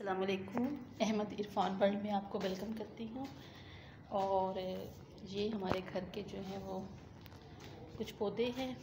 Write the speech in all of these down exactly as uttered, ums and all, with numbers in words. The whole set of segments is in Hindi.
अस्सलाम वालेकुम। अहमद इरफान वर्ल्ड में आपको वेलकम करती हूँ। और ये हमारे घर के जो हैं वो कुछ पौधे हैं।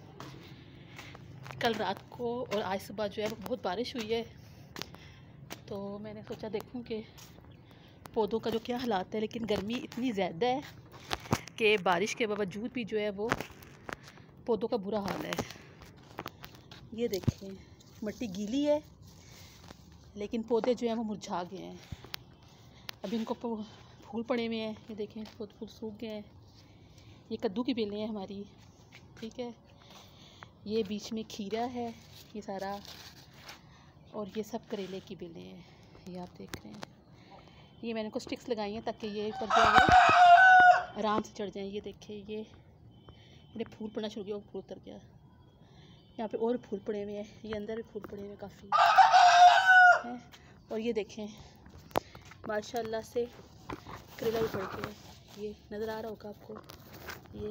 कल रात को और आज सुबह जो है वो बहुत बारिश हुई है, तो मैंने सोचा देखूँ कि पौधों का जो क्या हालात है। लेकिन गर्मी इतनी ज़्यादा है कि बारिश के बावजूद भी जो है वो पौधों का बुरा हाल है। ये देखें, मिट्टी गीली है लेकिन पौधे जो हैं वो मुरझा गए हैं। अभी इनको फूल पड़े हुए हैं, ये देखें बहुत फूल सूख गए हैं। ये कद्दू की बेलें हैं हमारी, ठीक है। ये बीच में खीरा है ये सारा, और ये सब करेले की बेलें हैं, ये आप देख रहे हैं। ये मैंने कुछ स्टिक्स लगाई हैं ताकि ये ऊपर जो है आराम से चढ़ जाएँ। ये देखें, ये इन्हें फूल पड़ना शुरू किया, वो फूल उतर गया। यहाँ पे और फूल पड़े हुए हैं, ये अंदर भी फूल पड़े हुए हैं काफ़ी है। और ये देखें माशाल्लाह से करेला भी पड़ गया, ये नज़र आ रहा होगा आपको। ये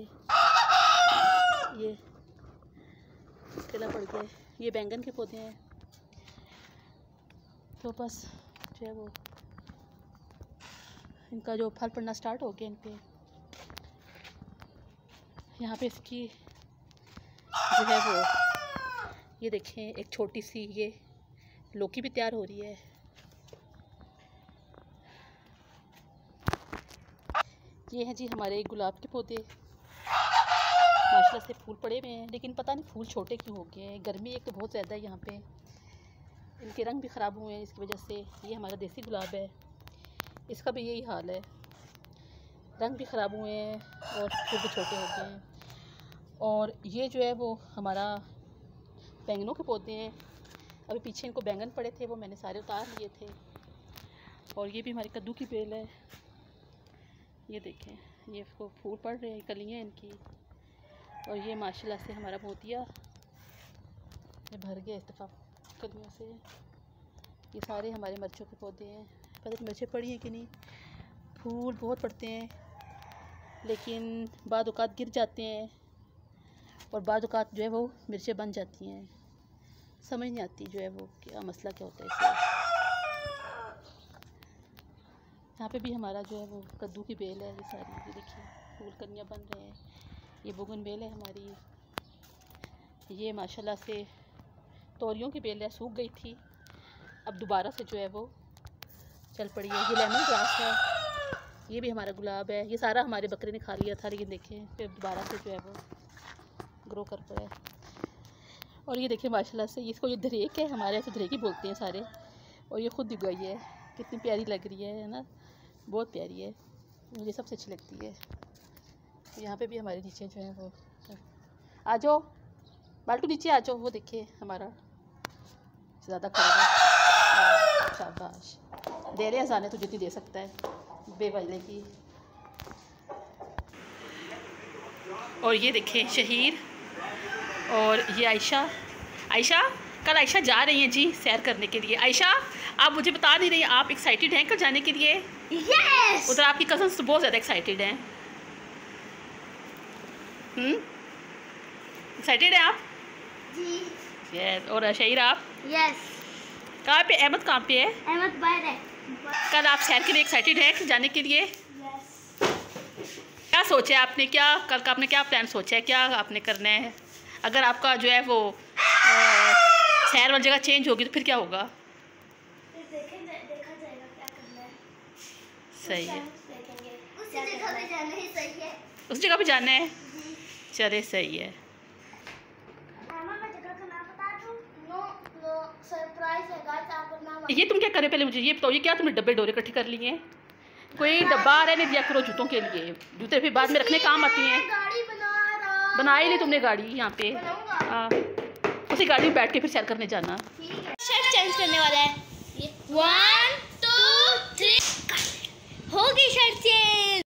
ये करेला पड़ गया, ये बैंगन के पौधे हैं। तो बस जो है वो इनका जो फल पड़ना स्टार्ट हो गया इन पे। यहाँ पे इसकी जो है वो ये देखें एक छोटी सी ये लौकी भी तैयार हो रही है। ये हैं जी हमारे गुलाब के पौधे, माशाल्लाह से फूल पड़े हुए हैं, लेकिन पता नहीं फूल छोटे क्यों हो गए हैं। गर्मी एक तो बहुत ज़्यादा है यहाँ पे, इनके रंग भी ख़राब हुए हैं इसकी वजह से। ये हमारा देसी गुलाब है, इसका भी यही हाल है, रंग भी ख़राब हुए हैं और फूल भी छोटे हो गए हैं। और ये जो है वो हमारा बैंगनों के पौधे हैं। अभी पीछे इनको बैंगन पड़े थे, वो मैंने सारे उतार लिए थे। और ये भी हमारी कद्दू की बेल है, ये देखें ये इसको फूल पड़ रहे हैं, कलियाँ इनकी। और ये माशाल्लाह से हमारा मोतिया ये भर गया इस दफ़ा कलियों से। ये सारे हमारे मिर्चों के पौधे हैं, पता नहीं मिर्चें पड़ी हैं कि नहीं। फूल बहुत पड़ते हैं लेकिन बाद औक़ात गिर जाते हैं और बाद औक़ात जो है वो मिर्चें बन जाती हैं। समझ नहीं आती जो है वो क्या मसला क्या होता है इससे। यहाँ पे भी हमारा जो है वो कद्दू की बेल है, ये सारी ये देखिए फूल कलियाँ बन रहे हैं। ये बोगन बेल है हमारी, ये माशाल्लाह से तोरियों की बेल है, सूख गई थी, अब दोबारा से जो है वो चल पड़ी है। ये लेमन ग्रास है, ये भी हमारा गुलाब है। ये सारा हमारे बकरे ने खा लिया था, लेकिन देखें फिर दोबारा से जो है वो ग्रो कर पड़ा है। और ये देखिए माशाल्लाह से इसको ये धरेक है, हमारे ऐसे धरेक ही बोलते हैं सारे। और ये खुद उगाई है, कितनी प्यारी लग रही है ना, बहुत प्यारी है, मुझे सबसे अच्छी लगती है। यहाँ पे भी हमारे नीचे जो है वो आ जाओ बाल्टू नीचे आ जाओ, वो देखिए हमारा ज़्यादा खराब। शाबाश, दे रहे हज़ाने तो जितनी दे सकता है बेवजह की। और ये देखें शहीर और ये आयशा। आयशा कल आयशा जा रही हैं जी सैर करने के लिए। आयशा आप मुझे बता नहीं रही, आप एक्साइटेड हैं कल जाने के लिए? yes! उधर आपकी कज़न्स तो बहुत ज़्यादा एक्साइटेड हैं। हम्म एक्साइटेड हैं आप? जी यस। और शहीर आप? यस। कहाँ पे? अहमद कहाँ पे है? अहमद बाहर है। कल आप सैर के लिए एक्साइटेड हैं जाने के लिए? यस। क्या सोचा है आपने, क्या कल का आपने क्या प्लान सोचा है, क्या आपने करना है? अगर आपका जो है वो आ, सैर वाली जगह चेंज होगी तो फिर क्या होगा? देखें देखा जाएगा क्या करना है। सही है, उस जगह पे जाना ही सही है। उस जगह पे जाना है, चले सही है। मैं जगह का नाम बता दूं? नो नो सरप्राइज है गाइस, आपको नाम। ये तुम क्या कर रहे हो पहले मुझे ये बताओ, ये क्या तुमने डब्बे डोरे इकट्ठे कर लिए हैं? कोई डब्बा रहने दिया करो जूतों के लिए, जूते फिर बाद में रखने काम आती हैं। गाड़ी बना रहा बनाई ली तुमने गाड़ी यहाँ पे, हाँ उसी गाड़ी में बैठ के फिर सैर करने जाना। शर्ट चेंज करने वाला है। वन टू थ्री हो गई शर्ट चेंज।